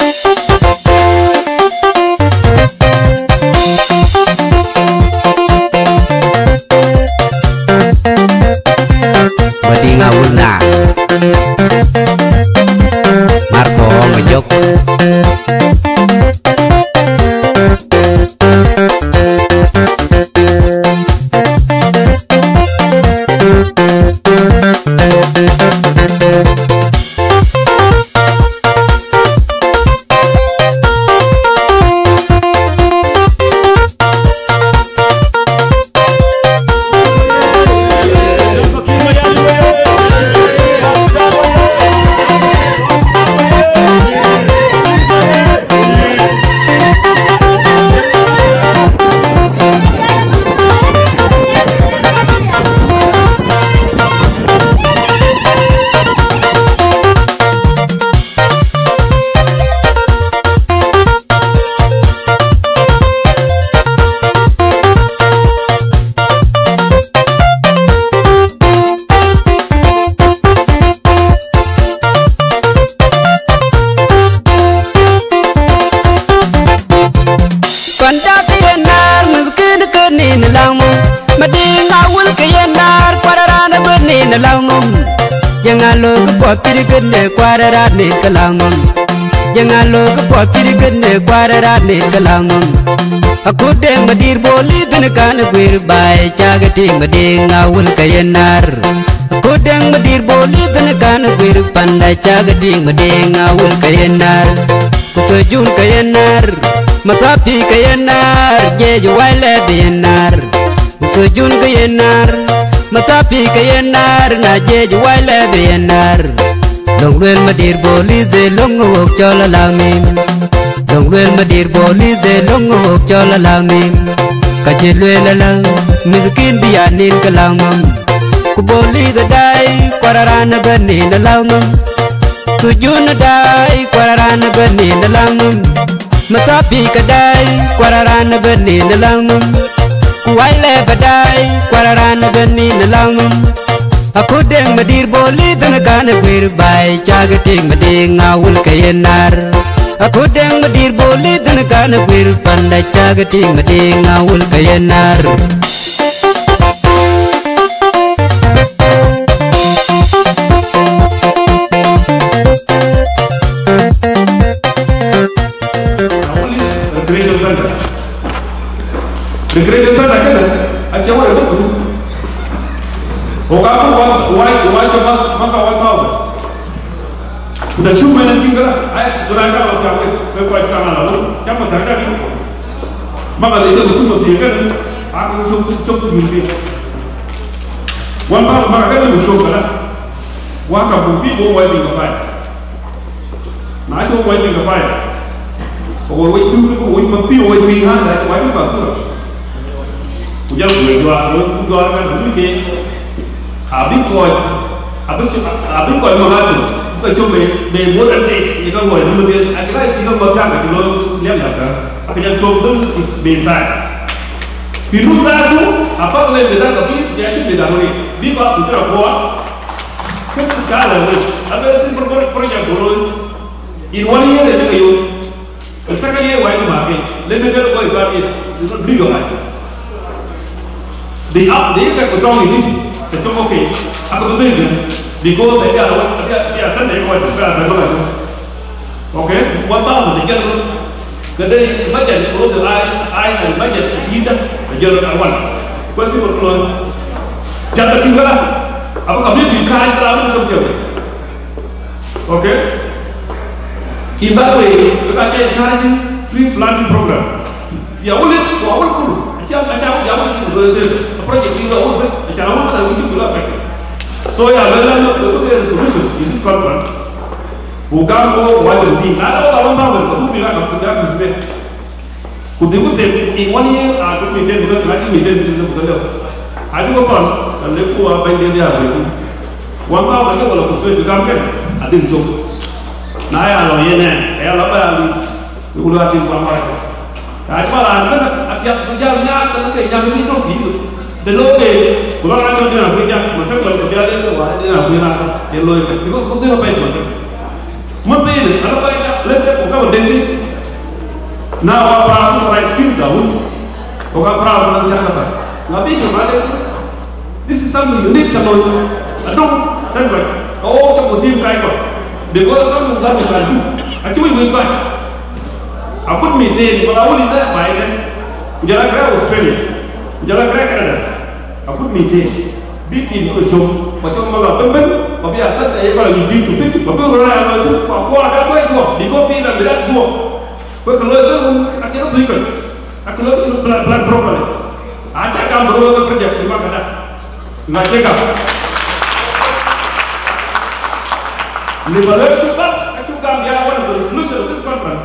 Ngawulna Marco Majok Jangan lo kepotiri gede kuararat ni kelangum. Jangan lo kepotiri gede kuararat ni kelangum. Aku deng madir boli tenekan guir bay cagating mading ngawul kayenar. Aku deng madir boli tenekan guir pandai cagating mading ngawul kayenar. Kutujun kayenar, matapi kayenar, jeju waile dienar. Kutujun kayenar. Matapi kayenar na jeju waile dienar. Longluel madir boli de longo chola langim. Longluel madir boli de longo chola langim. Kajeluel lang miskin bianin kalamam. Kuboli de dai kwararana bani na lamam. Tujun dai kwararana bani na lamam. Matapi kadai kwararana bani na lamam. Kuwaile badai kwararana bani na langum. Aku deng madir boli tenekan guir bay cagating mading ngawul kayenar. Aku deng madir boli tenekan guir pandai cagating mading ngawul kayenar. Recreation center kan? Aja mana tu? Orang tu why cepat maka 1,000. Sudah cuma nanti kan? Ayat surah kan waktu apa? Berkuat kamar lalu, siapa terangkan itu? Maka itu betul betul kan? Aku cukup seminggu. Walaupun maka kan betul kan? Waka bukti bawa tinggal apa? Nah itu bawa tinggal apa? Kalau itu mesti bawa tinggal ada, bawa itu pasal. Ujar jual kan dulu ke, abis koi mahal tu, bukan cuma membuat nanti, jika koi dulu dia, akhirnya jika berjalan, jika lihat kan, akhirnya cuma tu biasa. Virus tu, apa boleh beda tapi dia tu beda lagi. Dia bawa putra kuat, sekarang ni, apa sih proyek burun, irwani ada juga you, sekarang ni wajib makan, lebih dari koi kami, legalize. The effect of drawing this, the top okay, aku betul because they are Sunday going to start the okay, 1,000 they get kedai budget close the eyes and budget either a year at once. Question for close. Jangan juga lah. Apa kami juga terlalu seperti okay. In that way, kita encouraging free planting program. Ya always awal kulu. Macam itu project kita awal, macam awal kita itu pula pakai. So ya, lelah tu ada solution in this conference. Bukan wajib di. Ada orang tahu, tu bilang aku tidak mesti. Kudikut in 1 year, aku maintain bukan lagi maintain itu bukan. Ada apa? Kalau aku apa yang dia ada. One pound lagi kalau khusus juga kan, ada itu. Nah ya, kalau ini, ya apa yang dulu ada di bawah. Ada malah kan akibat kerjanya kan yang itu gitu. Dulu kalau ada dia kerja, masa kalau dia itu wah dia nak dia loy kan. Itu apa itu masa? Mungkin ada apa yang let's say kita denti. Now our problem right skin down. Our problem is Jakarta. Now big this is something unique to know. I don't. That's right. Oh, the motive driver. Because something that you can do. Actually, we buy. I put me there, but I only that by then. You are Australia. You are Canada. I put me there. Big team to show. But you're not a member of your set a you need to pick. But you're around to that way. You go be the that door. But I cannot drink it. I cannot do blood properly. I check out the road project in Magana. I check out. Liberate to us. I took down one of the resolutions of this conference.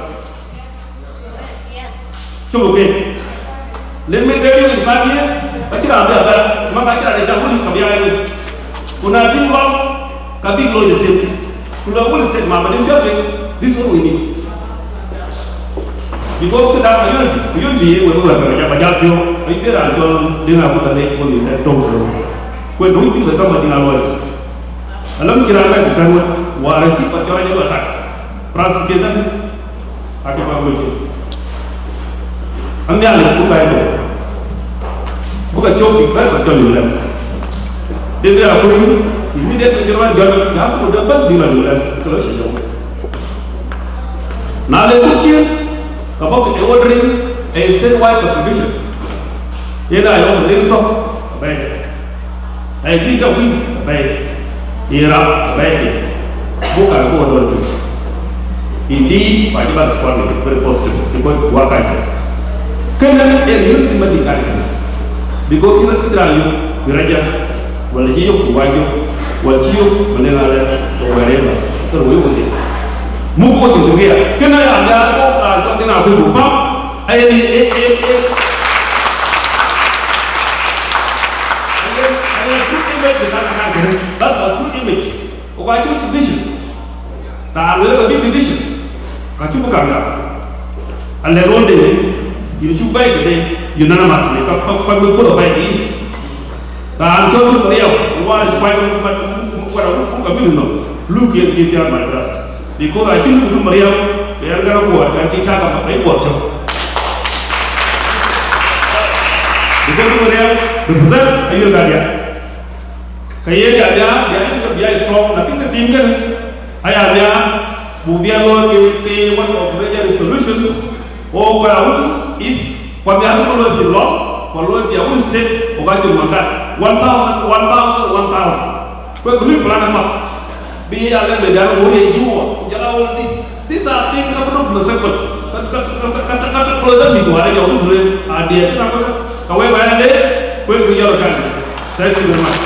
So, okay. Let me tell you in 5 years, I can't have that. My backyard is a police of the island. When I think about Kabiko is the same. When I will say, Mamma, this is what we need. Because to that unity, when we were going to Bajajo, I did a John dinner with a lake on the total. When we do the company in our world. Along Kiraka, warranty, but you're attack. France Kitten, I can go. I'm the other Bible. Book a joke, but tell you them. They are putting immediately you have to the bug dealer. Now they put you about ordering a statewide contribution. Here I own a little talk, I think a week, Iraq, book I go on. Indeed, my demands for very positive, because what I can. Kena yang mendikari, because kita cakap beraja, walaupun wajib, wajib mendengar orang terwujud. Muka tu dia, kena ada orang kena berubah. That's a true image. Why do you vision? Tak ada lebih vision. Kacau bukan tak? Anda ronde. You should buy today unanimously. Come put a bike in. I'm talking to you. Why is what I look at you, my brother. Because I think to Maria, they are going to work and take out of my workshop. Because Maria, represent a Yugadia. Kaya dia is strong. Nothing the team can. Ayah, Mubiano gave one of the major solutions. Oh, well, is what they have to follow the law, follow the own state, or what you want that 1,000. Well, we plan them up. Be a little bit of you know, these are things that are not separate. However, I did, we'll be your country. Thank you very much.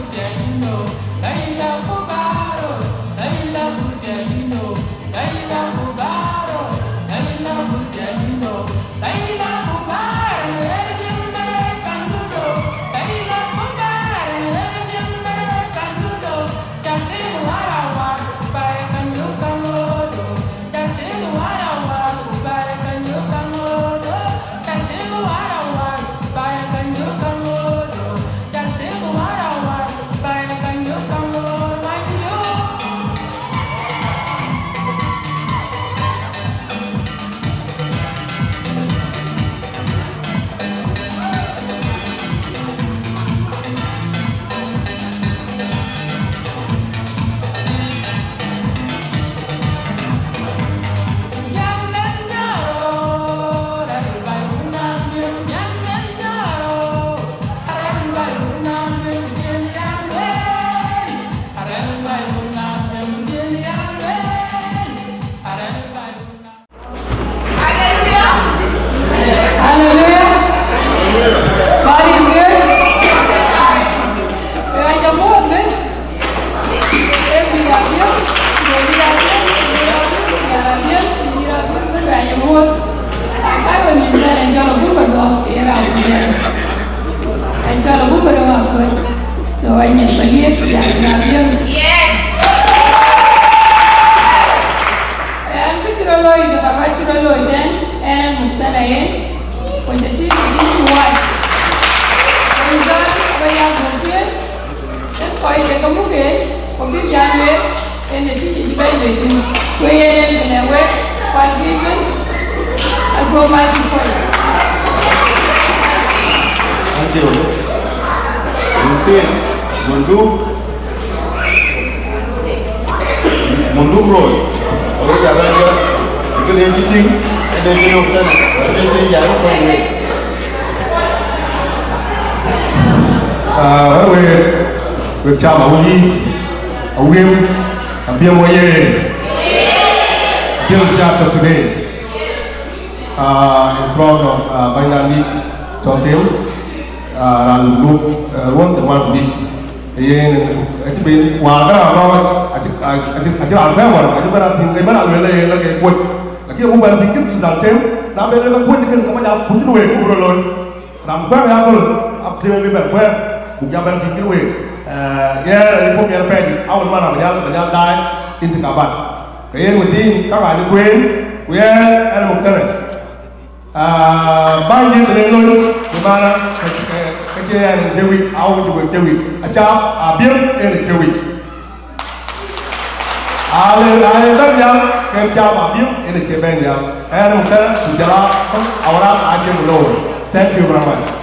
Thank you very much.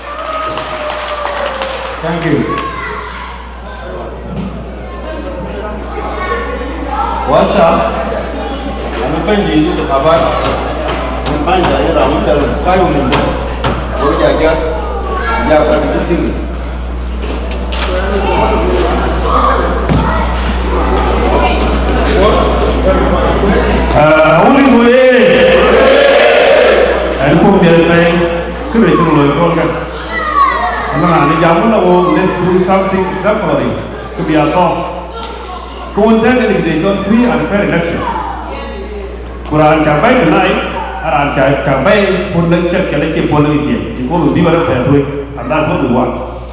Thank you. What's up? I'm going to do the cover. I'm going to around 5 minutes. What do I get? Yeah, but it's good. Only way. And put the thing. Cứ để cho lời conกันmà nó giống là let's do something exemplary to be a law. Content and execution free and fair elections. Quran campaign tonight, Quran campaign pun lecture kali ke pun lagi. Jika lu di mana saya tuh, anda semua buat.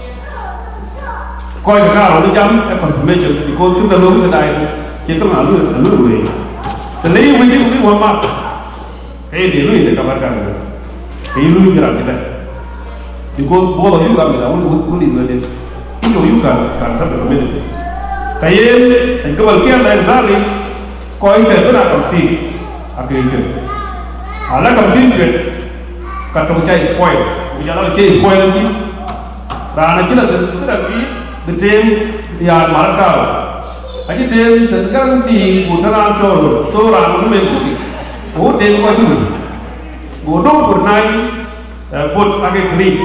Kau yang kalau di jam confirmation, jika tu dah lu sedai, kita malu ni. Tapi ini mungkin buat mak. Dia lu ini kabarkan. Ilu gerak kita. Because bola juga kita, un Israel. Itu juga kan sampai kemudian. Kayak kebagian dari Zali, kau itu nak kamsi, apa itu? Anak kamsi itu, kata ucai spoil, ucapan ucai spoil lagi. Rana kita lagi, tim yang markah. Aja tim sekarang di Butaran Jor, seorang pemain suki. Oh tim kau itu. Bodoh pernah vote sangat kering.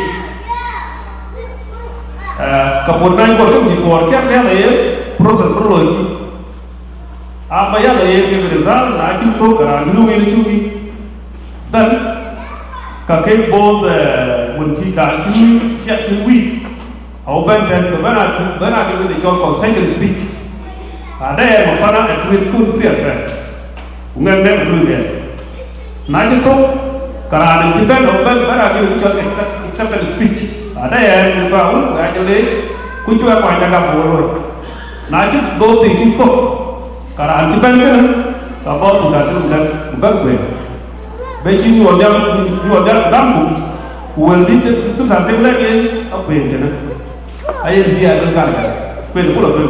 Keputusan itu di forecast yang lain proses berlaku. Apa yang lain yang result nak itu kerana dulu ini cumi dan kakek bold menciptakan cumi siap cumi au ben bana ke de ko conseil speech ada ya mafana atwit kun fiat ungan dem lu dia na ji to karana ji ben au ben bana ke ko accept speech ada ya ba u ga jale ku ju ko jaga bolo na ji go ti ki ko karana ji ben ka ba su da tu dan ba gwe be ji ni odam damu wel di su ta te la ke a pe na ayer dia do kan pe pulo pe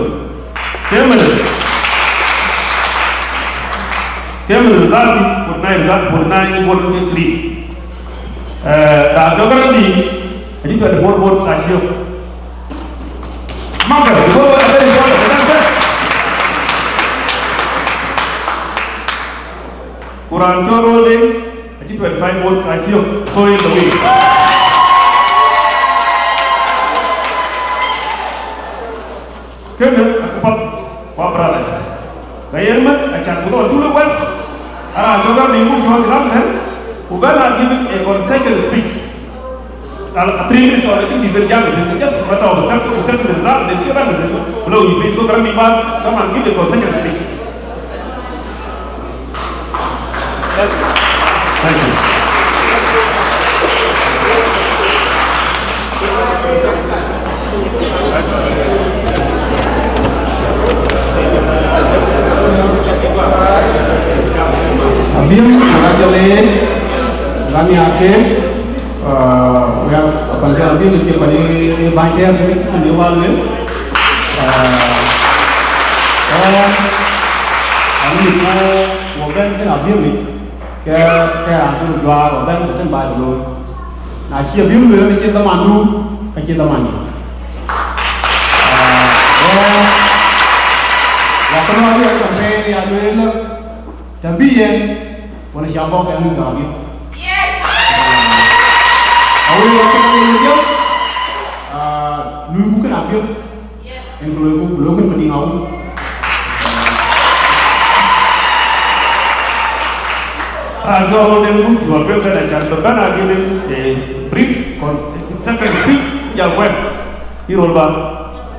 Kemen zati purnai bol ke tri da dogara di jadi pada bol sakio maka bol ada di bol ada Quran choro le jadi pada five bol sakio so in the way kemen akapat Brothers. Gayerman akan pulau dulu was. Juga minggu soal kan, bukan lagi a concession speech. Kalau 3 minutes orang itu diberjam, itu just betul. Satu result dan cepat itu. Belum itu so kami buat, kami give a concession speech. Thank you. Abim Rajale Rami Akhir yang panjang abim mesti pada banyak yang menjual ni. Kami itu bukan abim ni, ke antu jual bukan bayar dulu. Nasi abim ni mesti teman tu, mesti teman ni. Waktu nanti sampai yang ni tapi yang mana siapa yang ni kami? Yes. Awal waktu kami ni lu bukan apa? Yes. Yang belum kan penting awal. Kalau dia buat apa kan ajar beban lagi ni brief, sampai speech yang web, irolba.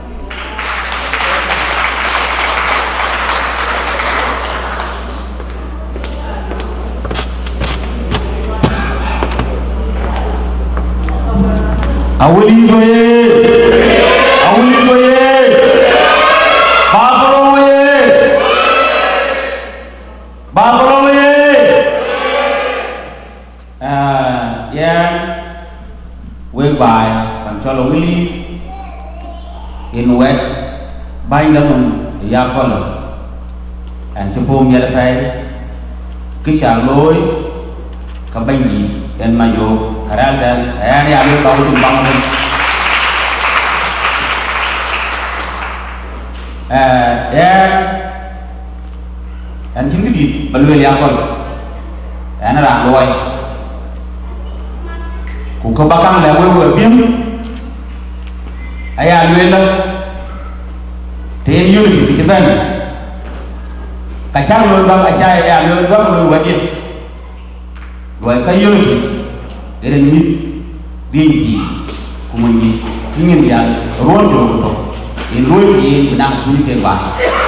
Awali boye, babro boye, yang whereby control Willie in wet bind them ya follow and to boom ya pay kisah loy kabani dan mayo Karangan, ayah ni tahu tumbang ni. Dan jadi di belum liapol, ayah nak loy. Kuku bakang lewe biam, ayah luela. Ten unity kita ni. Kacang luar bang ayah luar bang luar wajib. Luar kayu ni. Ada ni bingki, kemudian ingin dia rojo tu, ini rojo ini benang kulit kebal.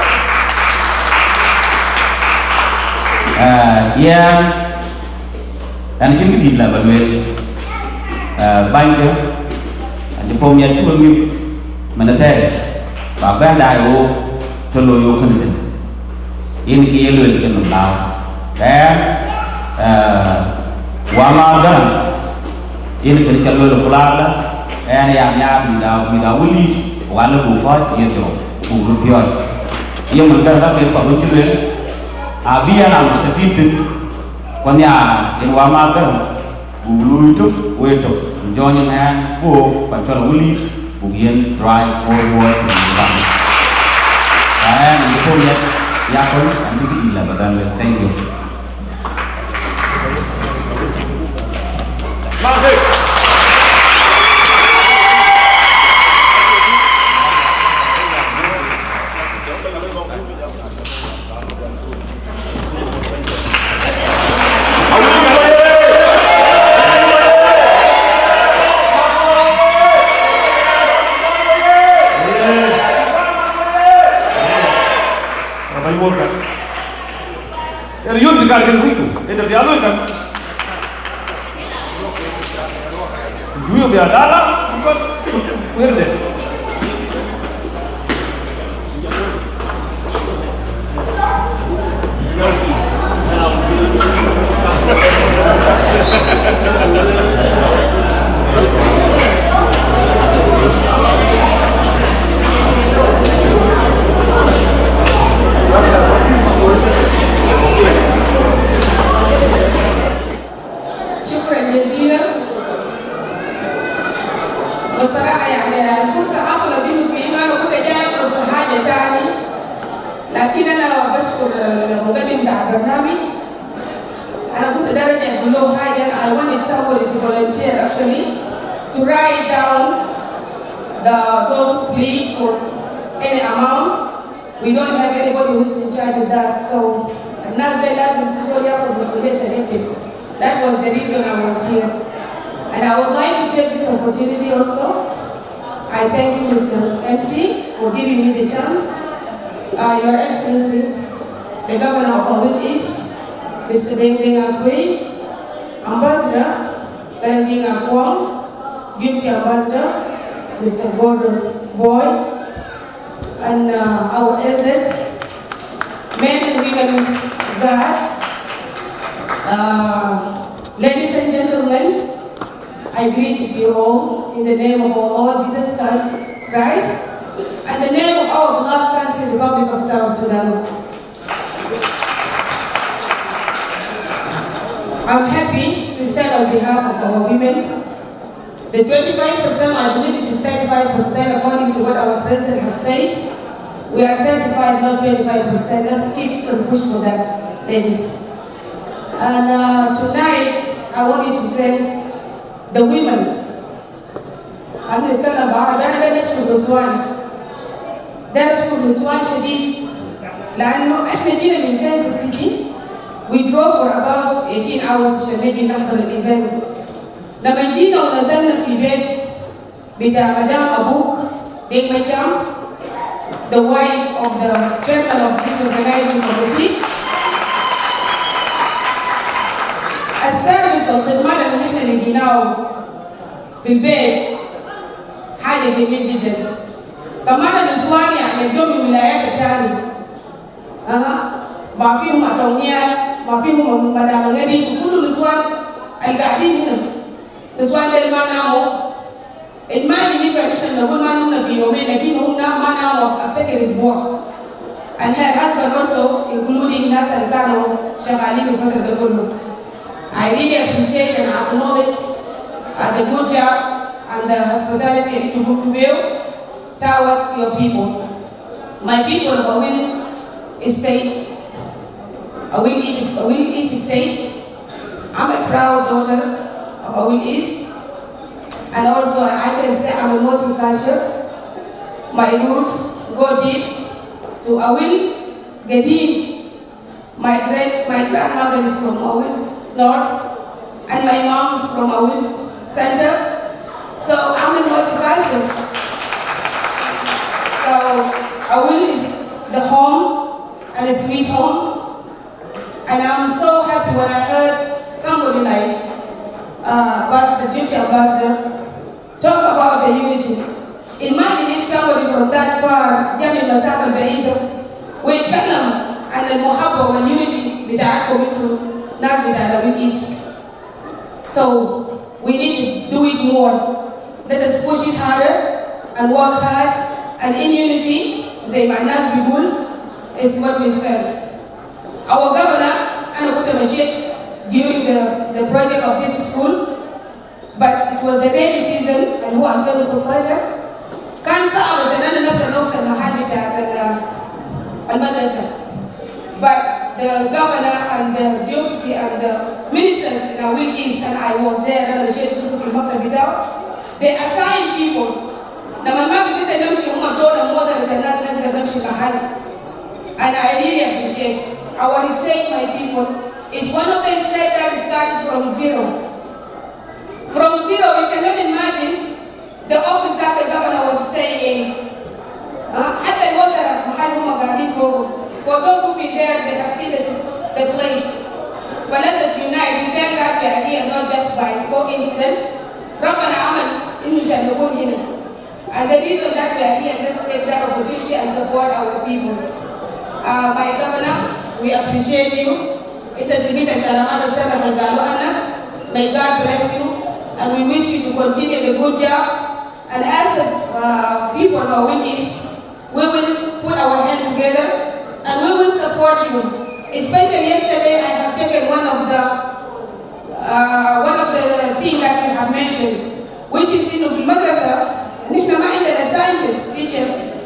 Yang dan jadi di dalam banyak, ada pemiat tu kami menetai, bapa dayu terloyo kan, ini kaya luar kan tahu, dan wamadan. Ini kerja lu pulang, yang mida wuli, walau bukan itu, bukan ia mengerti apa lucu ni, abian am sefitu, konya yang wamakan, bulu itu, join hand, pancol wuli, bukan drive forward, dan itu ya pun nanti kita badan. Thank you. bolsa. Era yun di kali rico. Eda bialo kan. Duyo biadala bukan werde. شكرا جزيلا. بصراحة يعني الفرصة حصلت إنه في أنا كنت جاي أطلب حاجة تاني، لكن أنا بشكر المقدم بتاع البرنامج. أنا كنت درجة أقول له حاجة. I wanted somebody to volunteer actually to write down those who plead for any amount. We don't have anybody who's in charge of that. So that was the reason I was here. And I would like to take this opportunity also. I thank you, Mr. MC, for giving me the chance. Your Excellency, the Governor of Awil East, Mr. Deng Deng Akwe, Ambassador Berending Akwong, Deputy Ambassador, Mr. Gordon Boy, and our elders, men and women of God, ladies and gentlemen, I greet you all in the name of our Lord Jesus Christ and the name of our beloved country, Republic of South Sudan. I'm happy to stand on behalf of our women. The 25%, I believe it is 35% according to what our president has said. We are 35, not 25%. Let's keep and push for that, ladies. And tonight, I wanted to thank the women. I'm going to tell about that. That is one shadid. In Kansas City, we drove for about 18 hours to Shemedi after the event. لما جينا ونزلنا في بيت بتاع مدام أبوك ديك مجام, the wife of the chairman of this organizing committee, السيرفيس والخدمات اللي نحن لقيناه في البيت حاجة جميل جدا. كمان النسوان يعني اليوم من الولايات الثانية ما فيهم أتونيات ما فيهم مدام غدي كل النسوان القاعدين هنا نسوان دل ما ناموا المالي دي نحن نقول ما نمنا في يومين لكن هم ما ناموا أفتكر أسبوع. And her husband also, including الناس اللي كانوا شغالين الفترة ده كله. I really appreciate and acknowledge the good job and the hospitality that you took towards your people. My people of Awil Estate, Awil East State, I'm a proud daughter of Awil East, and also I can say I'm a multicultural. My roots go deep to Awil, Gedim. My grandmother is from Awil North, and my mom is from Awil Center. So I'm a multicultural. So Awil is the home and a sweet home. And I'm so happy when I heard somebody like the Deputy Ambassador talk about the unity. Imagine if somebody from that far, Jamil Masaka Baida, we tell them and the Mohabba and unity with our commitment, not with our East. So we need to do it more. Let us push it harder and work hard, and in unity, Zaymanas Bibul is what we stand. Our governor, during the project of this school, but it was the rainy season, and who I'm very so pleasure. But the governor and the deputy and the ministers in Awil East, and I was there, they assigned people. And I really appreciate our state, my people, is one of the states that started from zero. From zero, you cannot imagine the office that the governor was staying in. For those who've been there, they have seen the place. But let us unite. We thank God we are here not just by coincidence. And the reason that we are here, let's take that opportunity and support our people. My governor, we appreciate you. May God bless you, and we wish you to continue the good job. And as people of our East, we will put our hands together and we will support you. Especially yesterday, I have taken one of the things that you have mentioned, which is in the madrasa. The scientists, teachers,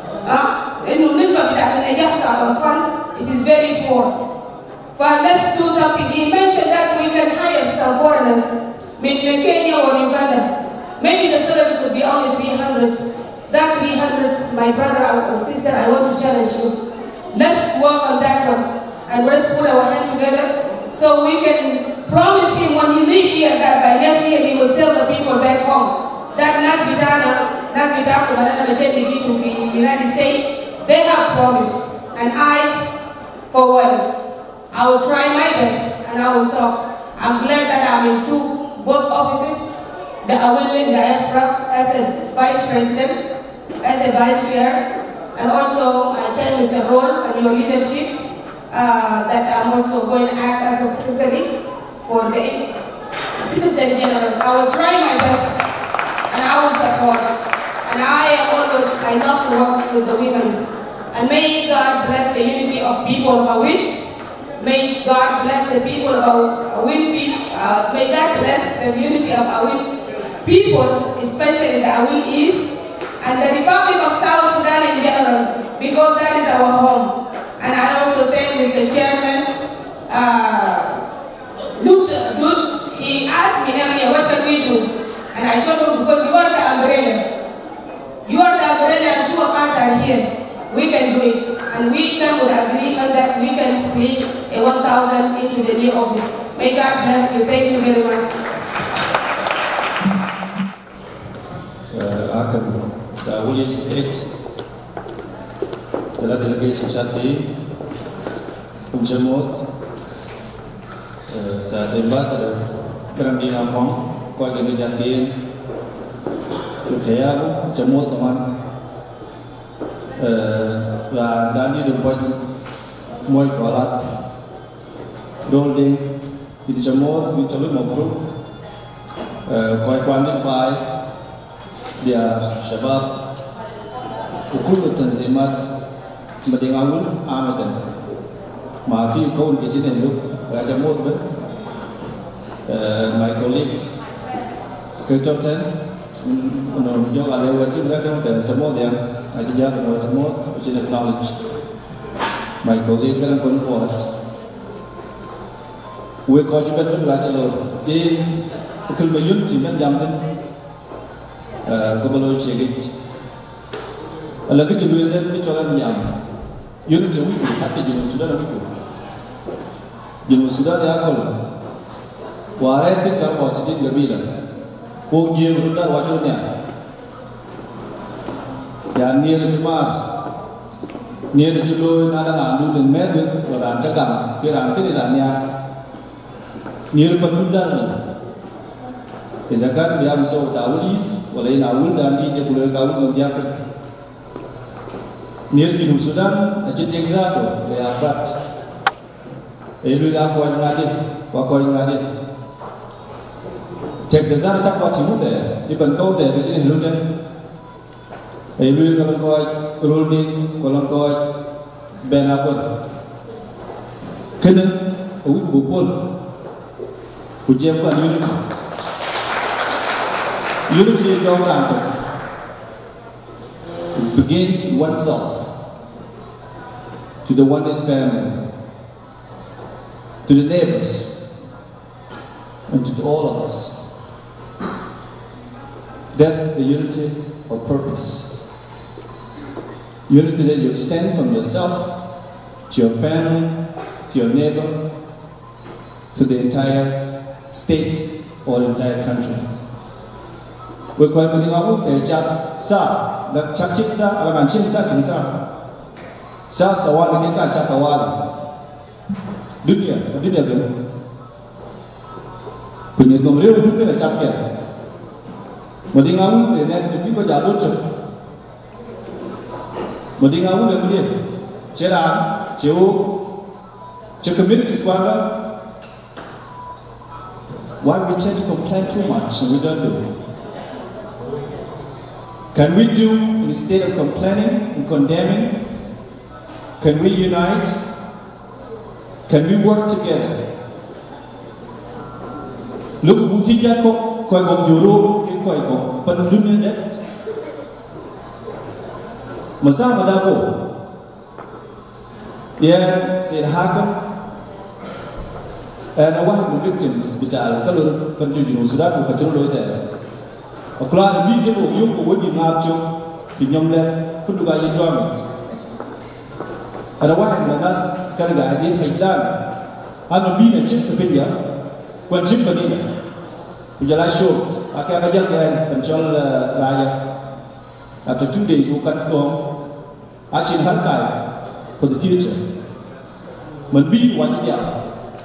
it is very poor. But let's do something. He mentioned that we can hire some foreigners, maybe Kenya or Uganda. Maybe the salary could be only 300. That 300, my brother or sister, I want to challenge you. Let's work on that one. And let's put our hands together so we can promise him when he leaves here that by next year he will tell the people back home that to the United States, they have promised. And I, for one, I will try my best and I will talk. I'm glad that I'm in both offices, the Awilin Diaspora as a vice president, as a vice chair, and also I thank Mr. Roll and your leadership that I'm also going to act as a secretary for the Secretary General. I will try my best and I will support. And I love to work with the women. And may God bless the unity of people of Awil. May God bless the people of Awil. May God bless the unity of Awil people, especially the Awil East and the Republic of South Sudan in general, because that is our home. And I also thank Mr. Chairman. He asked me earlier, what can we do? And I told him, because you are the umbrella. You are the umbrella and two of us are here. We can do it. And we come with agreement that we can pay a 1,000 into the new office. May God bless you. Thank you very much. The Williams State, the delegation Shati, Jamot, the ambassador, Grandina Kong, Quagani Jaki, Kayabo, Jamot Taman, Dani the Boy Moy Kolat, Golding, Jamot, which are Mokru, Quaquani by dia Shabab, Ukul Tanzimat, Madingawul, Amadan, Mafi Kon Kitchen and Look, Rajamot, my colleagues, Kirtoten, Yoga, they were two letters, the Tamodia, I did not know Tamot, which is acknowledged. My colleague, Karan Port. We contributed to Rachel in Kulmayun, Tim and Yamden. Kabalo Chegit. A lucky to do it, which are young. You know, happy in Sudan. You Sudan, Yakol. Why I think I was sitting the Villa. Who gave Ruta Wachonia? They are near the Mars. Near the Julu, Nana, and Medwin, or Antakam, Kirantirania. Near Panundan. Is a gun we have so Tawis, or in Awul, and eat the Pulaga of Yapik. Near Junub Sudan, a Chitingzato, they are fat. Every Aqua Wakoingadi. Take the Zanta Timude, even go there, Virginia Luton. Every Coloncoid, Ruling, Coloncoid, Ben Apple. Kenan, Ubupul, Ujempa Unity. Unity is government. It begins with oneself, to the oneness family, to the neighbors, and to all of us. That's the unity of purpose. Unity that you extend from yourself, to your family, to your neighbor, to the entire state or entire country. We call it the Chat Sa, the Chachit Sa, or Manchin Sa, Sasa wale kita cakawala dunia kan punya nomor itu kita cakap mendingan ni lebih kau jatuh cek mendingan ni dia cerah jauh community sekolah. Why we tend to complain too much and we don't do it? Can we do, instead of complaining and condemning, can we unite? Can we work together? Look, buti jatuh kau gom juru, kau gom pendunia net. Masa madaku, ya saya hakam. And one of the victims, which are colored country in Sudan, who control there. A cloud immediately you would be marked in young men, could buy your garment. And a one when us Canada did hate done. I'm a bean and chips of India when Jim Panina. Which I showed, I can't get there until Raya. After 2 days, who cut long, I should have time for the future. When we watch it out.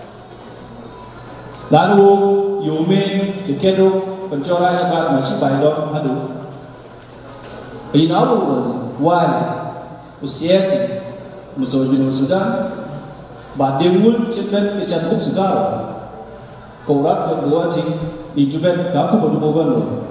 Lalu Yumin, the Kedo, Panchora, about my ship by Don Hadu. In our world, why Usiasi, Musojino Sudan, but they would children which are books Garo, Koras of the watching, Ijuben, Kakuba to Bobano.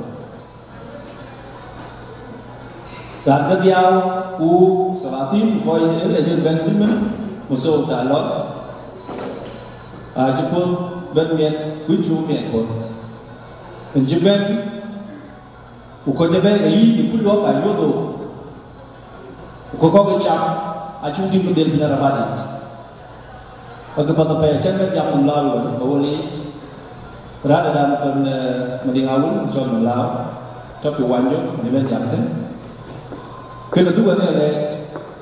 Randadiao, who Salatin, Koy, and Ben Muso Talot, Ajipur. Ben miền quý chú miền của mình chỉ bên của cho bên ấy thì quý lúa phải lúa đồ của có cái chạm chúng tin cái điện là ba đi và cái bắt tay chân bên trong mình lao rồi bảo lý ra đây là bên mình đi áo cho mình lao cho phiếu quan cho mình bên giảm thế cái là thứ vấn đề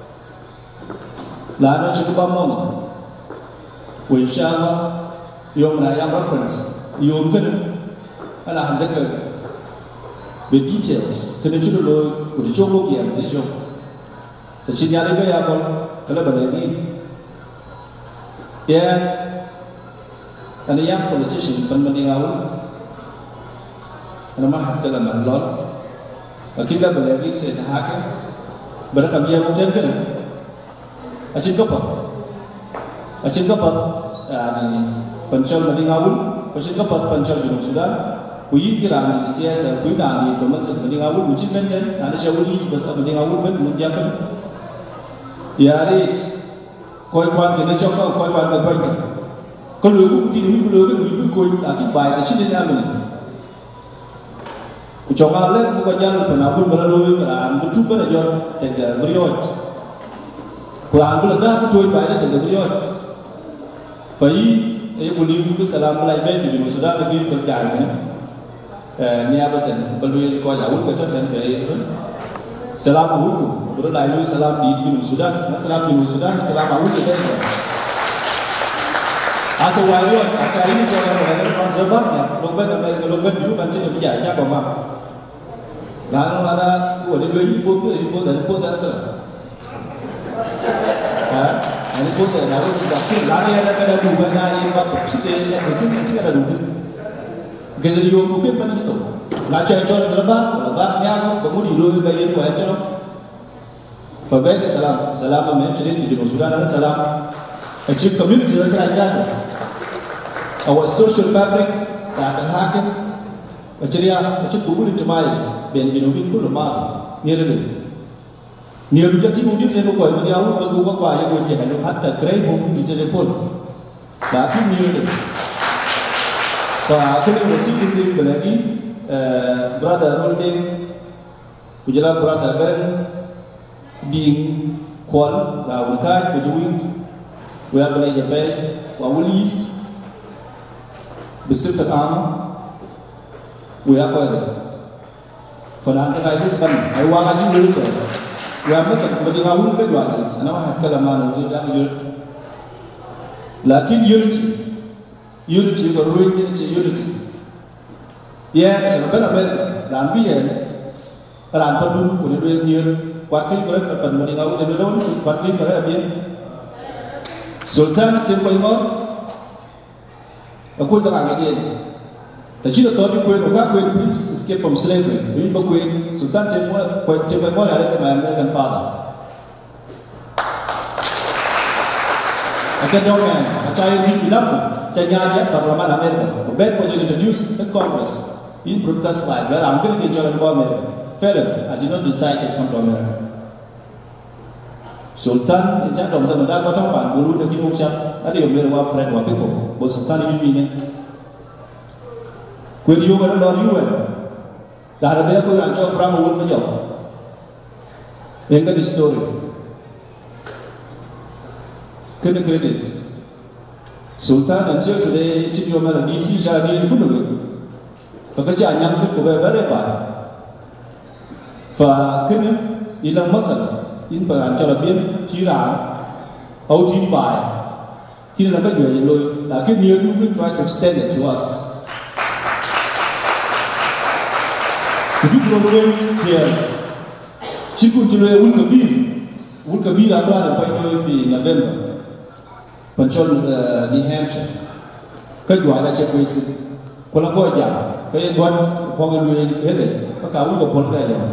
là nó chỉ có ba môn của Inshallah Yom na yang reference yom kan ala hazakar with details kan chulo lo di cholo gian de jo ta sinyale be ya kon kala balagi ya ana yang politician pan mandingaw ana ma hatta la malol akila balagi se hakan barakam dia mungkin kan acin kapat ani Pancol Madingawul, Pancol Kapat Pancol Junub Sudan, Uyi Kiran di siasa, Kuina di Pemasat Madingawul, Mucin Menten, ada Syawulis Basat Madingawul Ben Mundiakan. Ya rit, koi kwan kena cokau, koi kwan berkaitan. Kalau ibu tidak ibu koi lagi baik di sini namun. Ucapkan leh bukan jalan penabur melalui keran, betul berajon tidak beriot. Keran belajar betul baik tidak beriot. Fai Ulimu salam mulai baik di Sudan lagi berjalan. Niabatan berluin kau jauh ke tempat itu. Salam hukum berlalu salam di Sudan, salam di Sudan, salam hukum itu. Asal wajar, acara ini jangan berada di sebabnya. Loban itu nanti lebih jauh koma. Lalu ada kau ada dua ibu dan sel. Ini pun ada lagi ada kada dua nari bapa cite yang itu kada dua. Kalau dia mungkin mana itu. Nak cakap lebatnya bangun dulu bayi itu aja loh. Fabaik salam memang di Sudan salam. Achieve community saja. Our social fabric saat hakim. Achieve kubur cemai ben binubin pun lemah. Nhiều dân chính mục đích trên một quầy mà nhau lúc tôi có quà cho người trẻ nó hát tại cái vùng đi telephone đã thích nhiều được và cái này là sự kiện gì của lagi brother holding ujala brother Ben ding kual là một cái của chúng mình vừa bên này Japan và Willis besar terang vừa apa ini phần ăn cái này kan ai uang aja dulu kan Yang masa Madingawul kan dua ni, anak mahat kalaman ni dah ni. Lakin unity kalau ruin ni unity. Ya, sebab apa? Rambi ya, ran pedun, boleh ruin dia, Quatri berat pada mending aku dari dulu quatri berat biar Sultan cempai mor aku dah agak dia tapi kalau tadi kue bukan kue please escape from slavery ini bukan Sultan cempai mor ada my American father akan dong man acai di dalam acai nyajak Parlimen Amerika bed was introduced to Congress in broadcast live where America can join America Fair, I did not decide to come to America. Sultan, chắc đồng dân đã có trong bản bố được kinh chắc đã điều về qua friend của cái bộ Sultan như vậy này. Quyền yêu mà nó đòi yêu đã được bây giờ cho Frank Owen bây giờ. Yang cái story. Kena credit. Sultan until today, chỉ điều mà là DC ra đi phút được. Và cái trả nhận thức của bé rất là và cái nữa ilang masal in peran cho là biến chỉ là âu chỉ bài khi là các người lôi là cái nhiều you will try to extend it to us cái problem thì chỉ cũng chỉ là ul kabir là qua được bao nhiêu vì November Panchol New Hampshire cái gọi là check with còn là coi giảm cái quan quan người hết đấy các cả ul có bốn cái rồi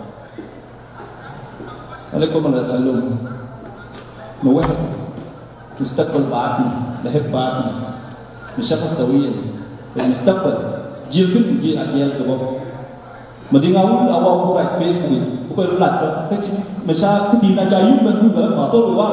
Alaikum warahmatullahi wabarakatuh. Mustaqbal baatna, lahir baatna, mishakal sawiyan, dan mustaqbal jilkin puji ajal kebab. Madingawul awal kurai Facebook, bukan rulat, kecil, masa ketina cayu menunggu atau luar.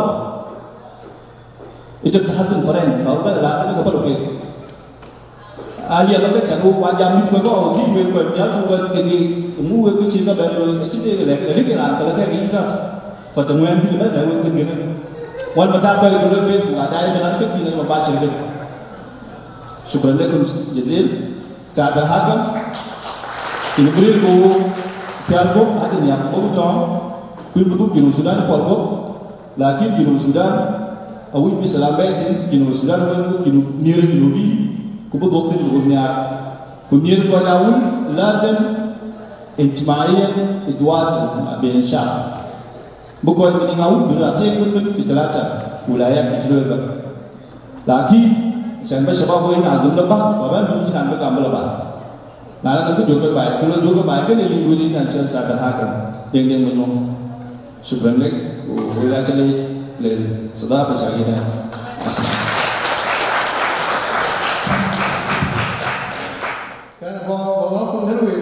Itu hasil keren, baru dah latih ni kapal okey. Alia lagi cakap wajah ni kau kau sih kau yang cakap kegi, umur kau cerita baru, cerita ke lagi ke lantai kalau kayak gini pertemuan itu mana dah waktu gini. Wan macam apa itu di Facebook ada yang melalui kita ni membaca ni. Syukur lekum jazil. Saat terhakam, ini beri ko piarbo ada ni aku baru tahu. Kui betul Junub Sudan piarbo, lagi Junub Sudan, awi Islamabad Junub Sudan aku Junub Nir Junubi, kubu dokter Junubnya, kunir ko awul lazim intimaian idwas bensyah. Bukan meninggal berarti pun fitrata wilayah itu juga. Lagi sampai sebab boleh nazum lepas, bapak dulu sih nampak gambar lepas. Nara nanti juga baik, kalau juga baik kan yang gue ini nanti saya terhakan yang menyong subhanallah wilayah sini le sedap sekali dah. Karena bawa pun heru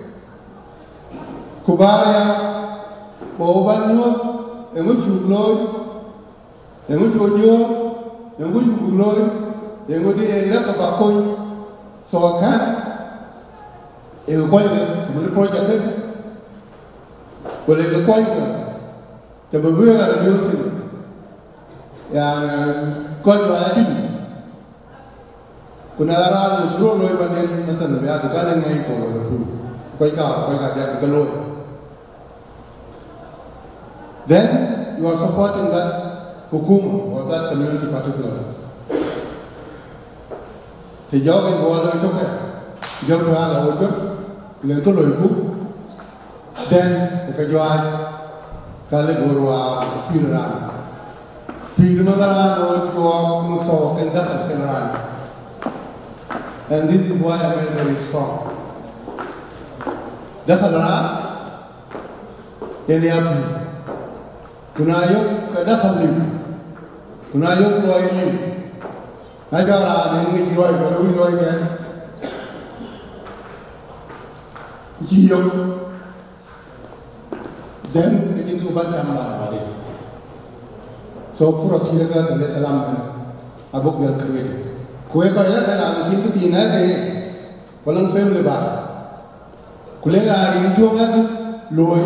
kubaria bawa banyu yang ujung yang ujung yang ujung yang ujung dia kebakoi soakan yang kau ini boleh projek kan boleh kau ini tapi boleh ada music yang kau jual ini kenalan seluruh loy banding masa lebih ada kan yang ini kau boleh kau dia kalau then you are supporting that hukum or that community particularly. Thì do cái mùa lời trong cái do cái là một chút lời có lời phúc then cái do ai cái lời của hoa pir mà ra rồi cho một số cái đất cái ra and this is why I am very strong đất ra cái này kunayok kada khalim kunayok loyim ajara nengi loy ko wi loy ken jiyok then itu ubat amma bari so furo siraga dale salam kan abok yal kriyet koe ko ya kana kintu tina ke walang family ba kulenga ri jonga loy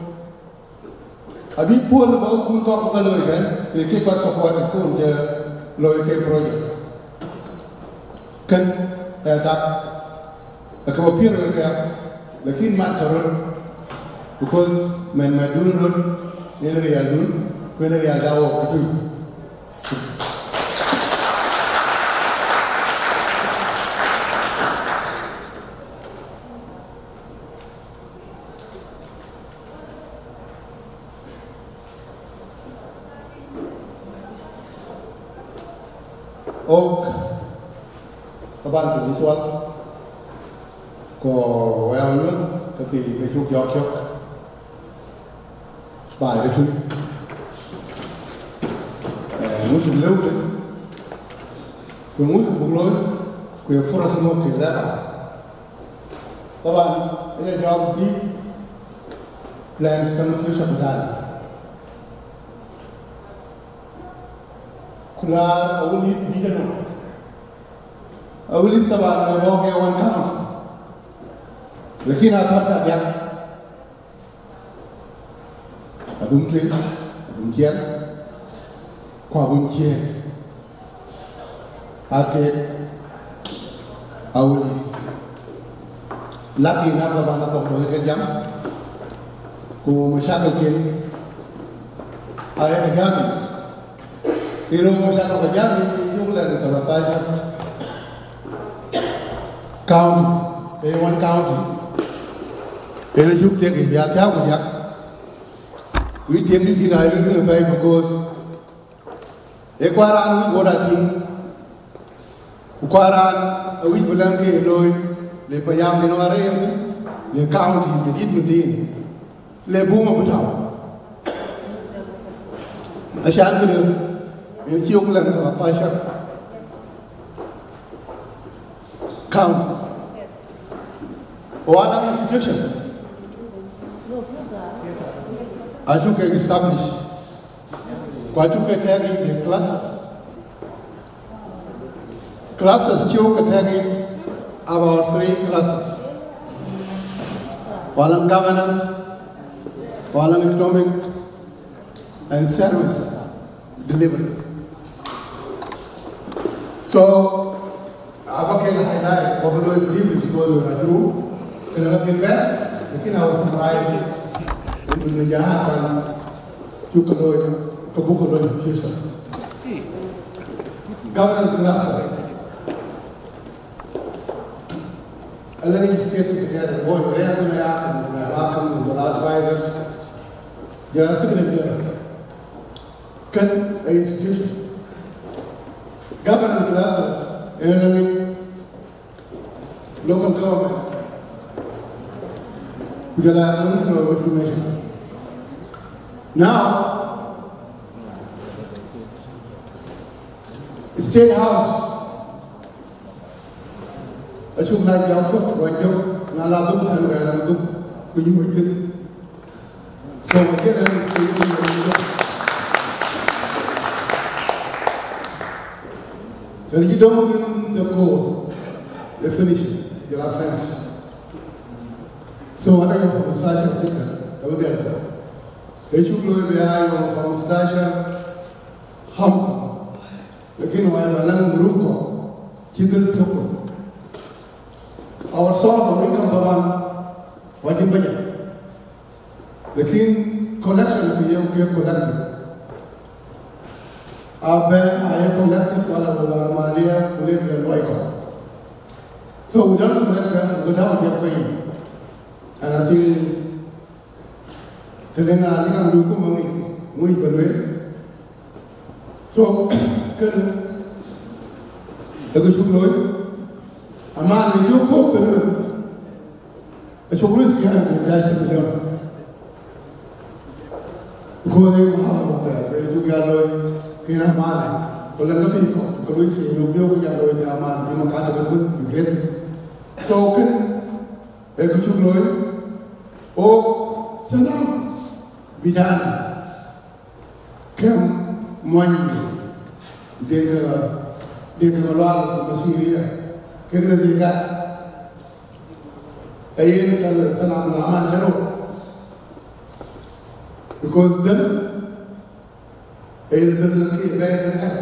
Abi pun bawa pun kau kalau kan, fikir kau support itu je loy ke projek. Kan, tak, aku pikir mereka, lekin mat turun, because madun run, ni real run, kau ni real dawo itu. ok kaban ko visual ko wayawno kati ke juk yok bài đấy thôi, muốn chụp lâu đấy, rồi muốn chụp bùng lối, rồi phun ra smoke thì ra bài. Các bạn bây giờ cho đi plans trong phía sau đàn, là ông đi đâu, ông đi sao bạn lại bỏ cái one count, là khi nào thoát ra đẹp. Đúng chuyện, đúng chén, qua đúng chén, ake, awalis, laki napa bana kau boleh kejam, ku masyarakat kini, ayat kejami, iru masyarakat kejami, juga lagi terbatas, county, one county, iru juga tiga biasa punya. We came to the island in the because Equaran we got a team. Uquaran, a week Belanke, Lloyd, Le Payam in our the county, the Gitmutin, Le Boom of Town. A shanty in Hugland of Pasha counties. One institution. I took an established. I took a tagging in classes. Classes took a tagging about 3 classes. One on governance, one on economic, and service delivery. So, I will highlight what we do previous goal to do. And I think that, I was surprised. Menjahatkan juga kebukaan future. Governance class. All these states together, both rare and welcome the advisors. They are secretary. Can an institution. Governance class and local government. We got our information. Now, State House, I took my job for a job, and I love them, and I love them when you were there. So I get everything. When you don't win the code, they finish it, you're not friends. So what are you from the station signal? Over there. Eju gloy beayo from station Hamza. Lekin why balang group ko chidil thoko. Our source of income baban wajib banyak. Lekin collection tu yang kita collect. Abe ayah collect wala wala malia boleh berbuat ko. So we don't collect them without their pay. And I think Telena ni dukung mui berwe. So kan aku cukup aman ni cukup terus. Cukup sekian dia sebelum. Kau ni mahal betul. Beri juga loy kena aman. Kalau nanti kalau isi rubio kita loy dia aman. Dia makan betul berat. So kan aku cukup oh senang. Bidana, kem moini, dega malual Syria, kena dekat, ayat salam aman jano, because then ayat lagi ayat dekat,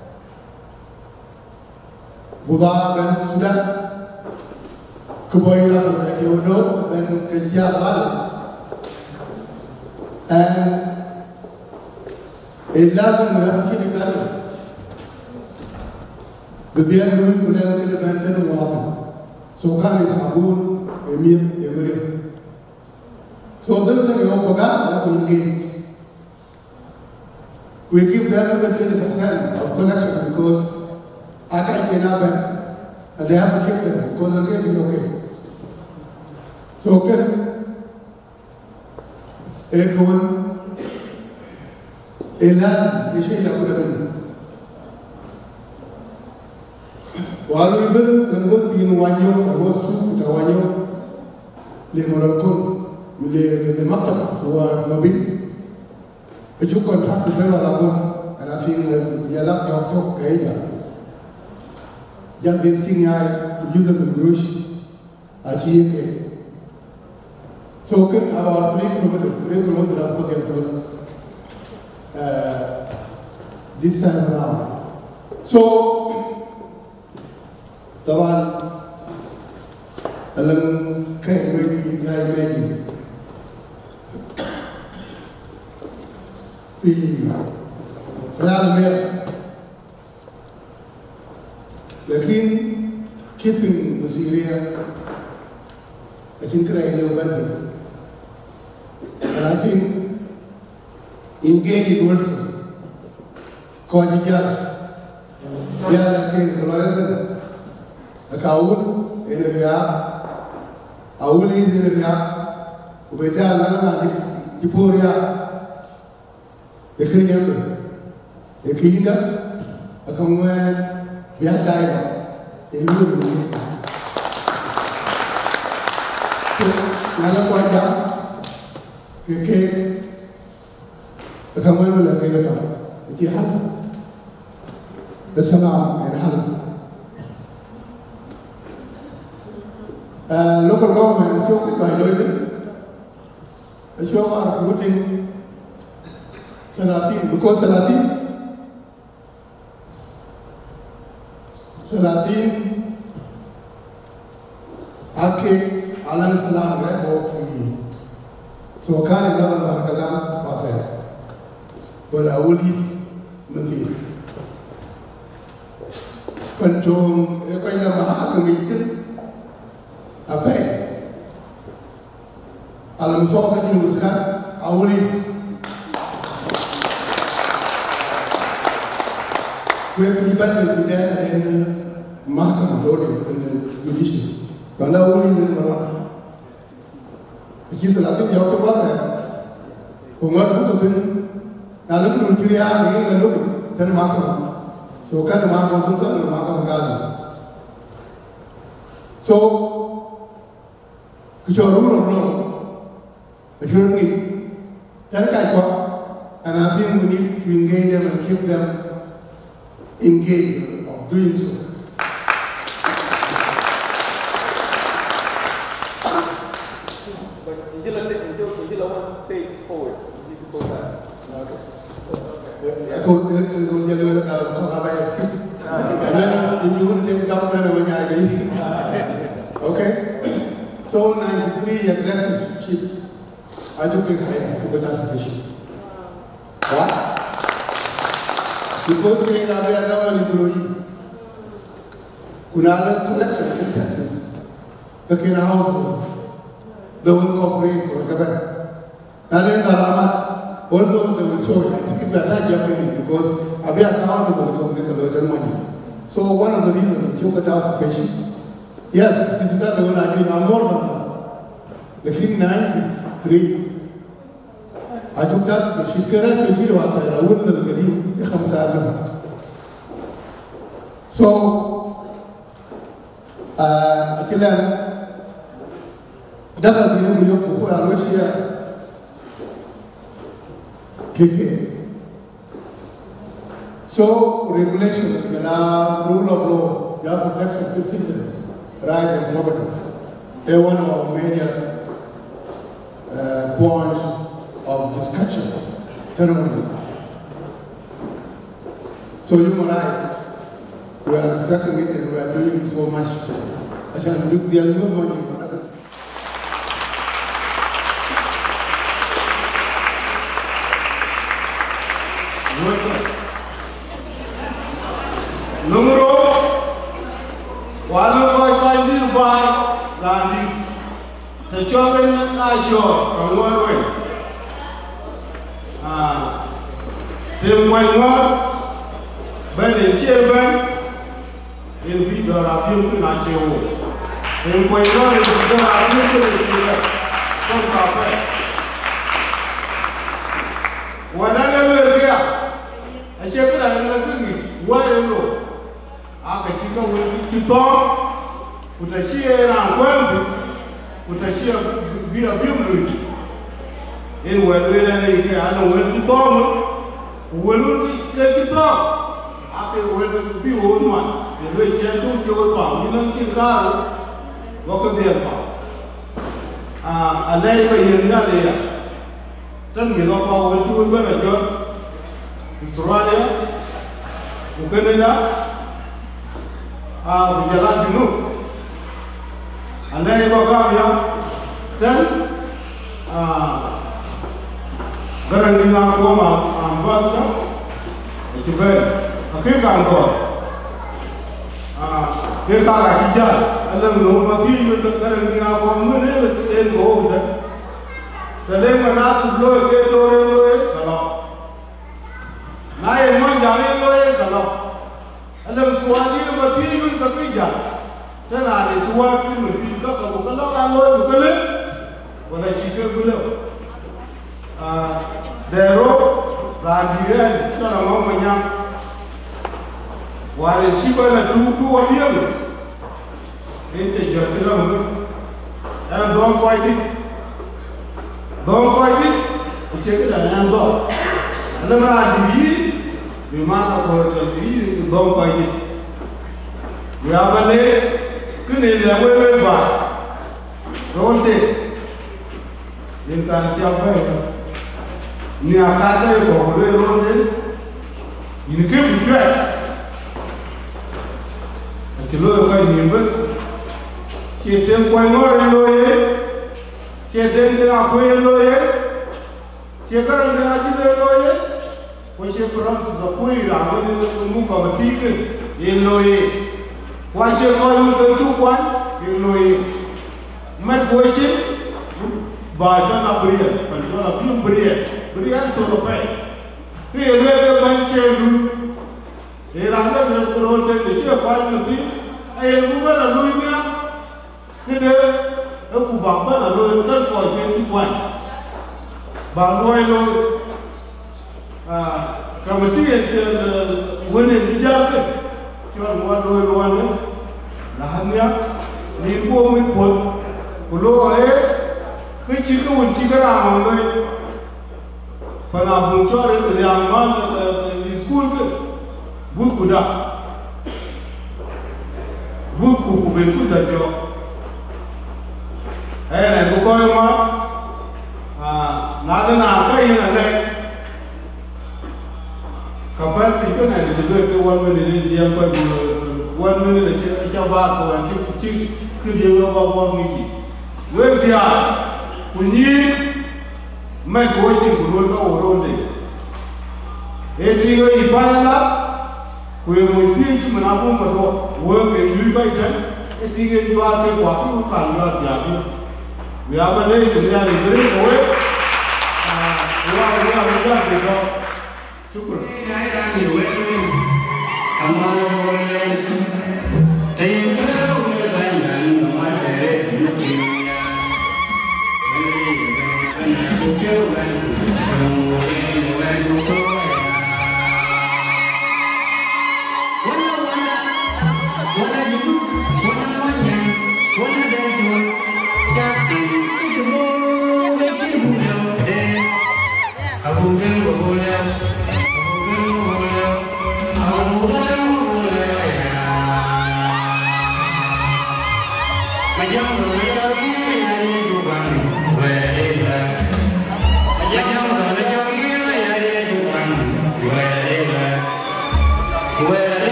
Buddha ben Sudan, kebayang lagi udah ben kerja lagi. And لازم نحكي لك بدي أقول لك كده بنتين الواطن سو كان يسحبون يمين يمين سو ده كان يوم بقى يكون جيد we give them 20% of connection because I can't get up and they have to keep them because the game is okay. So okay, everyone, Elan, you say that would have been. While we were in Wanyo, was through the Wanyo, Le Morocco, the Makam, who are Mobile. But you contract with them, and I think Yalak Yoko, Gaia. Just thinking I use the brush, I see. So, about 3 kilometers up this time around. So, the one along came with the making. The king keeping the Syria, I think I know. And I think engaging also, Kojija, Yala King, the Kawud in the Ria, Awul is in the Ria, Ubeta, Kipuria, the Kriyan, the Kinga, a Kongwan, Yadaya, in Lulu. Nala Okay, the Kamal will have given up. But you have the Salam and Hal. Local government, by Lloyd, the show are recruiting Salatin, because Salatin, Ake, Alan Salam, Red Hawk for you. So can another Markadan Pater, but I will eat nothing. Control a kind of Mahakamitin, a pay. Alam Soka University, I will eat. Where the debate is there and Mahakam Lord and judiciary. But I will eat in Maran. Which is a lot of your water. Who got to them, now look to Julia and look, then Markham. So, kind of Markham Sultan and Markham Gaza. So, it's your rule of law. But you need Tanakaikwa, and I think we need to engage them and keep them engaged of doing so. Okay? So 93 executive chiefs, I took a high to the fishing. What? Because we have a government employee who now collection in taxes, the Kina household, they will cooperate for the government. And then also they will show you, I think it's better Japanese because I'll be accountable because they can money. So one of the reasons we took it out for patient. Yes, this is not the one I did, I'm more than that. The thing 93, I took that for she correct to hear what I wouldn't have been. So, actually, that's the reason we put our Russia KK. So, regulation, rule of law, you have protection of the citizen, right and properties. They're one of our major points of discussion. So you and I, we are respecting it and we are doing so much. I shall look the other money. Numero one of my new by landing the children are your way. Then when one, but in German, in bi da ra bi ku na che wo in ko yo ni da ra bi ku ni da kon ka pa wala na le ya a che ka na ku ni wa ye lo a ka ki ka wo ki to utakia na kwambi utakia bia biblu in wele na ni ke ana wele to mo wele ke to ake wele bi o no ni le je tu jo to ni nan ki ka lo ko dia pa alai ba yin na le ya tan mi lo pa wele tu ba na jo Australia Canada jalan junub andai bagam yang dan garang dengan aku ambat kan itu ber akhir kantor kita kerja alam nomati itu garang dengan aku mana lepas go dan mana sebelum ke lore kalau naik mana jalan lore kalau alam suami mati itu kerja dan ada dua film tiga kalau kalau bukan boleh kita boleh dero sadiran kalau mau menyak walau siapa nak dua dia itu jadi ramai dong koi kita jangan dong ada mana di memang tak boleh itu dong koi ya mana kini lewe ba ronde inkan siapa ni akata ko boleh ronde ini ke bukan kilo kai nimbe kita koi ngor loye kita dengan aku loye kita dengan aji loye ko kita kurang sudah koi ramen itu muka bertiga loye wajib kau itu kuat, ilmu mat wajib baca nak berian, kalau nak belum berian tu lepas. Ini mereka baca dulu. Irangnya berterus dari dia kuat nanti. Ayat bukan lalu ini, kita aku bapa lalu kan kau jadi kuat. Bangoi lalu, kami yang mana dijaga. Jual luar ni, lahnya ni buat pun, kalau kecil tu unci kerana ni, pada muncul itu yang mana di sekolah tu, buku dah, buku betul dah jo. Buku yang nada nak kaya nak. Kapal itu nanti juga ke 1 minit dia apa 1 minit aja bawa tu cik kerja bawa ni. Weh dia bunyi mai kucing bulu kau orang ni. Tiga ibarat lah, kue mesti cuma apa macam weh keju baikkan. Tiga jual ke waktu tanggal jadi. Biar ni dunia ni beri kue. Dua macam kita. Syukur.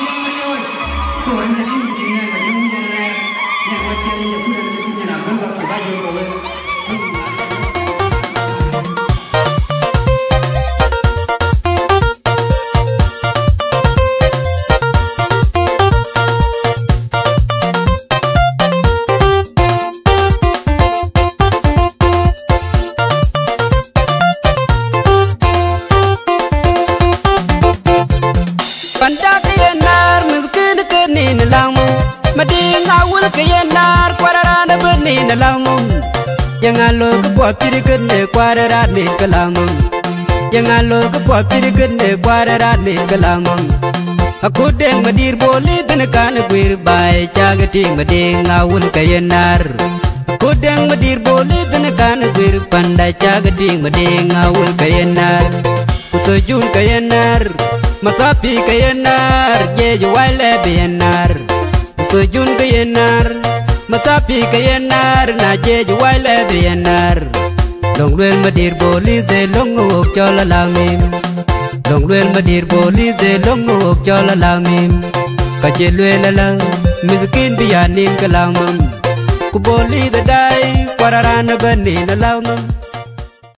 Hãy subscribe cho kênh Ghiền Mì Gõ để không bỏ lỡ Yang alo ke buat kiri kene kuarerat ni kelamung. Yang alo ke buat kiri kene kuarerat ni kelamung. Aku deng madir boleh tenekan guir bay jaga ting mading ngawun kayenar. Aku deng madir boleh tenekan guir pandai jaga ting mading ngawun kayenar. Kutujun kayenar, matapi kayenar, ye jual lebenar. Kutujun kayenar. Matapi kayenar na je jual lebenar. Long luel madir bolis de long ngok chola lamim. Long luel madir bolis de long ngok chola lamim. Kaje luel lang miskin biyanin kalamam. Ku boli de dai kwararana bani na lamam.